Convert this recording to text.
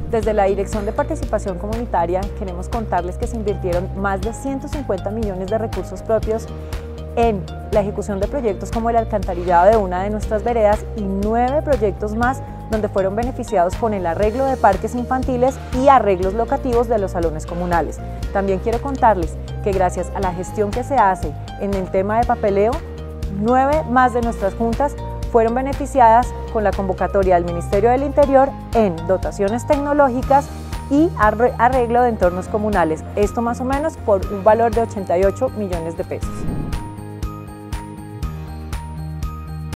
Desde la Dirección de Participación Comunitaria queremos contarles que se invirtieron más de 150 millones de recursos propios en la ejecución de proyectos como el alcantarillado de una de nuestras veredas y 9 proyectos más donde fueron beneficiados con el arreglo de parques infantiles y arreglos locativos de los salones comunales. También quiero contarles que gracias a la gestión que se hace en el tema de papeleo, 9 más de nuestras juntas fueron beneficiadas con la convocatoria del Ministerio del Interior en dotaciones tecnológicas y arreglo de entornos comunales. Esto más o menos por un valor de 88 millones de pesos.